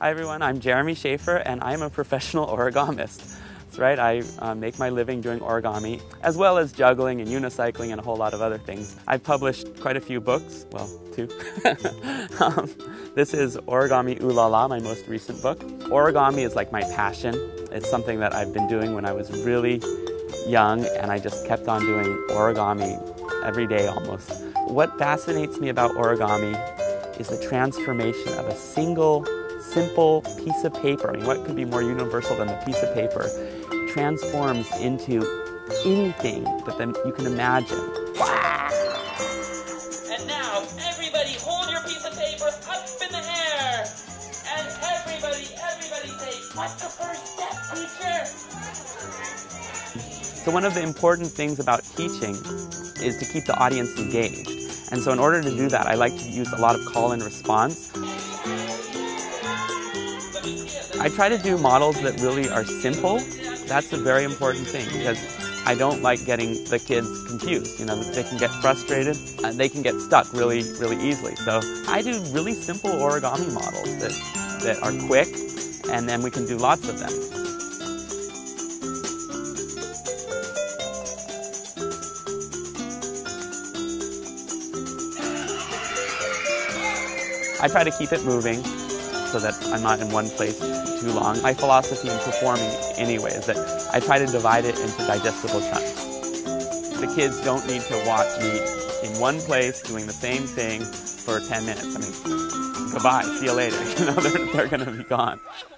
Hi everyone, I'm Jeremy Shafer and I'm a professional origamist. That's right, I make my living doing origami, as well as juggling and unicycling and a whole lot of other things. I've published quite a few books, well, 2. This is Origami Ooh La La, my most recent book. Origami is like my passion. It's something that I've been doing when I was really young, and I just kept on doing origami every day almost. What fascinates me about origami is the transformation of a single, simple piece of paper. I mean, what could be more universal than a piece of paper? Transforms into anything that then you can imagine. And now, everybody hold your piece of paper up in the air. And everybody say, what's the first step, teacher? So one of the important things about teaching is to keep the audience engaged. And so in order to do that, I like to use a lot of call and response. I try to do models that really are simple. That's a very important thing because I don't like getting the kids confused. You know, they can get frustrated and they can get stuck really easily. So I do really simple origami models that are quick, and then we can do lots of them. I try to keep it moving so that I'm not in one place too long. My philosophy in performing anyway is that I try to divide it into digestible chunks. The kids don't need to watch me in one place doing the same thing for 10 minutes. I mean, goodbye, see you later. You know, they're going to be gone.